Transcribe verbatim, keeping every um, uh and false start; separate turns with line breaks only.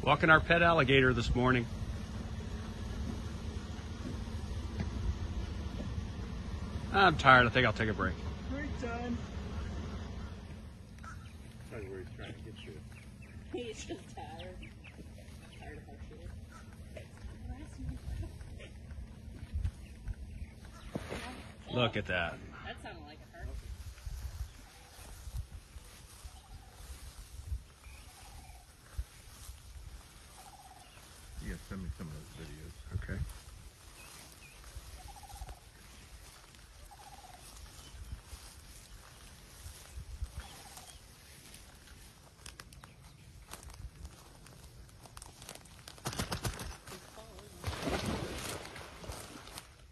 Walking our pet alligator this morning. I'm tired. I think I'll take a break.
Break time.
That's where he's trying to get you.
He's just tired. Tired of our shit.
Look at that.
That sounded like a hurt.
You gotta send me some of those videos.
Okay.